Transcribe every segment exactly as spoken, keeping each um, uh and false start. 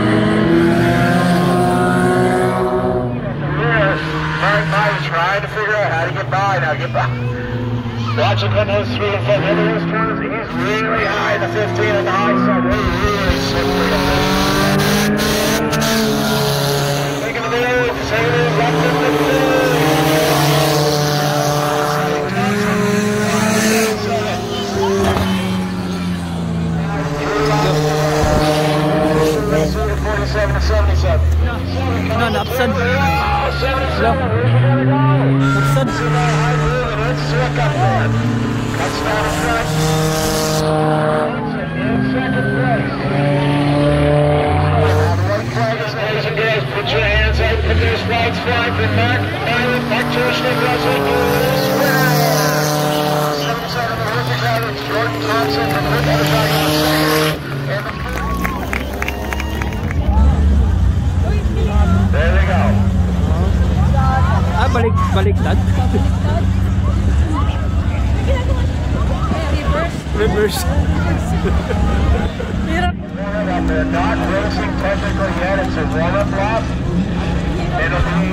Trying to figure out how to get by now. Get by. Watch him come those three and four. Remember those turns? He's really high in the fifteen on the high side. Really, really slippery up there. Taking the move. Taking the move. Left in the forty-seven to seventy-seven. No, Napsan. Oh, seventy-seven. Where's he gonna go? Napsan. See that high move and it's slick up there. Cuts down in front. In second place. The white flag is ladies and girls. Put your hands up. Put those flags flying from Mark. Byron, Mark Kirschner, Russell. seventy-seven, the Olympic Irish. Jordan Thompson from Rick Evershack on second. There we go. Ah, balik, baliktad. Reverse. They're not racing technically yet. It's a warm-up lap. It'll be...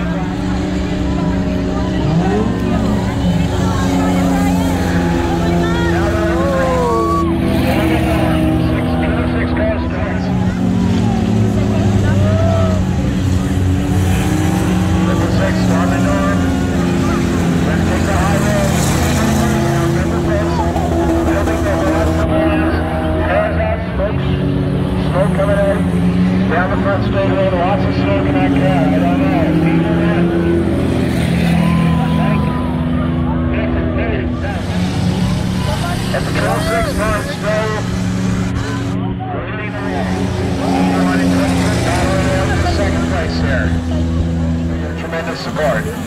support. The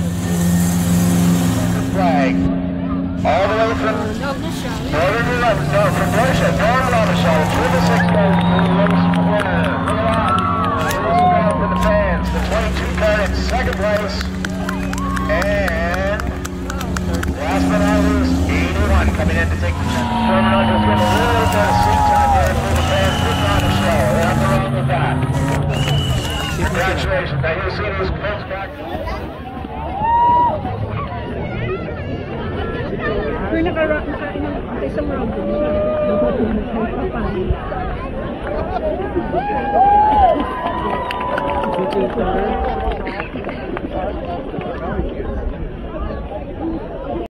flag. All the way from Northern to London. No, from Russia. Northern Lavashon. Through the six goes to the lowest corner. Look at that. There's a bell for the fans. The twenty-two car in second place. And last but not least, eighty-one coming in to take the check. Sherman Under with a little bit of seat time there for the fans. Putting on a show. Nothing wrong with that. Congratulations. Now you'll see these folks back. We're naka-rock na isang round din. Nagpapangin.